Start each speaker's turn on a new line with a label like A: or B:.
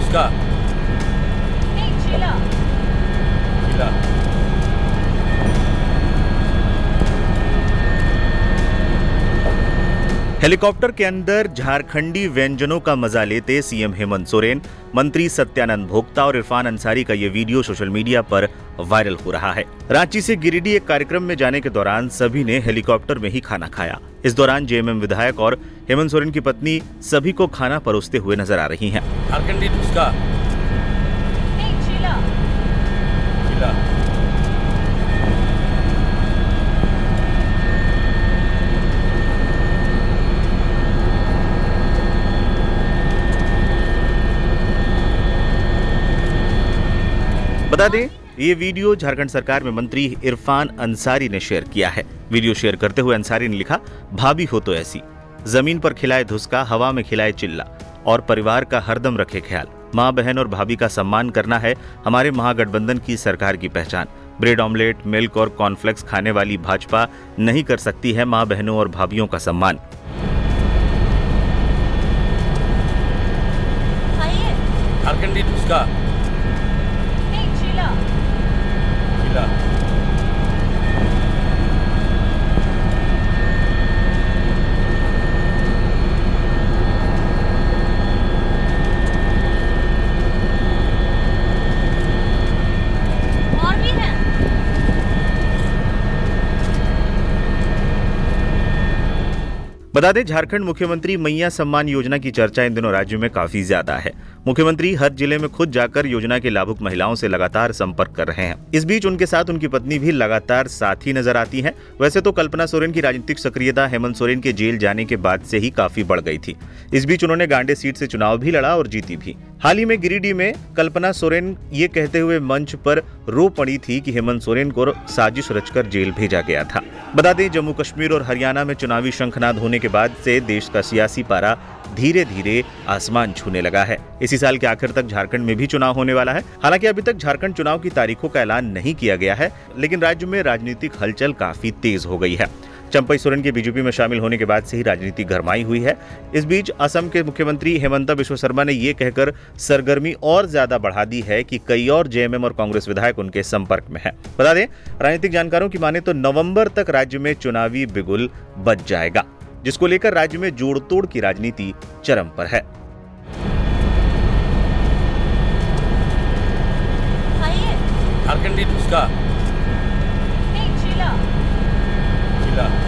A: उसका
B: शीला
A: शीला हेलीकॉप्टर के अंदर झारखंडी व्यंजनों का मजा लेते सीएम हेमंत सोरेन, मंत्री सत्यानंद भोक्ता और इरफान अंसारी का ये वीडियो सोशल मीडिया पर वायरल हो रहा है। रांची से गिरिडीह एक कार्यक्रम में जाने के दौरान सभी ने हेलीकॉप्टर में ही खाना खाया। इस दौरान जेएमएम विधायक और हेमंत सोरेन की पत्नी सभी को खाना परोसते हुए नजर आ रही हैं। झारखंडी उसका
B: शीला
A: शीला
C: बता दें, ये वीडियो झारखंड सरकार में मंत्री इरफान अंसारी ने शेयर किया है। वीडियो शेयर करते हुए अंसारी ने लिखा, भाभी हो तो ऐसी, जमीन पर खिलाए धुसका, हवा में खिलाए चिल्ला, और परिवार का हरदम रखे ख्याल। माँ बहन और भाभी का सम्मान करना है हमारे महागठबंधन की सरकार की पहचान। ब्रेड ऑमलेट, मिल्क और कॉर्नफ्लेक्स खाने वाली भाजपा नहीं कर सकती है माँ बहनों और भाभीियों का सम्मान।
A: झारखंडी उसका
B: शीला
A: शीला
B: और भी है।
C: बता दें, झारखंड मुख्यमंत्री मैया सम्मान योजना की चर्चा इन दिनों राज्य में काफी ज्यादा है। मुख्यमंत्री हर जिले में खुद जाकर योजना के लाभुक महिलाओं से लगातार संपर्क कर रहे हैं। इस बीच उनके साथ उनकी पत्नी भी लगातार साथ ही नजर आती हैं। वैसे तो कल्पना सोरेन की राजनीतिक सक्रियता हेमंत सोरेन के जेल जाने के बाद से ही काफी बढ़ गई थी। इस बीच उन्होंने गांडे सीट से चुनाव भी लड़ा और जीती भी। हाल ही में गिरिडीह में कल्पना सोरेन ये कहते हुए मंच पर रो पड़ी थी कि हेमंत सोरेन को साजिश रचकर जेल भेजा गया था। बता दें, जम्मू कश्मीर और हरियाणा में चुनावी शंखनाद होने के बाद से देश का सियासी पारा धीरे धीरे आसमान छूने लगा है। इसी साल के आखिर तक झारखंड में भी चुनाव होने वाला है। हालांकि अभी तक झारखंड चुनाव की तारीखों का ऐलान नहीं किया गया है, लेकिन राज्य में राजनीतिक हलचल काफी तेज हो गई है। चंपई सोरेन के बीजेपी में शामिल होने के बाद से ही राजनीति गरमाई हुई है। इस बीच असम के मुख्यमंत्री हेमंत बिश्व शर्मा ने ये कहकर सरगर्मी और ज्यादा बढ़ा दी है कि कई और जेएमएम और कांग्रेस विधायक उनके संपर्क में हैं। बता दें, राजनीतिक जानकारों की माने तो नवंबर तक राज्य में चुनावी बिगुल बज जाएगा, जिसको लेकर राज्य में जोड़ तोड़ की राजनीति चरम पर है।
A: झारखंडी उसका
B: शीला
A: शीला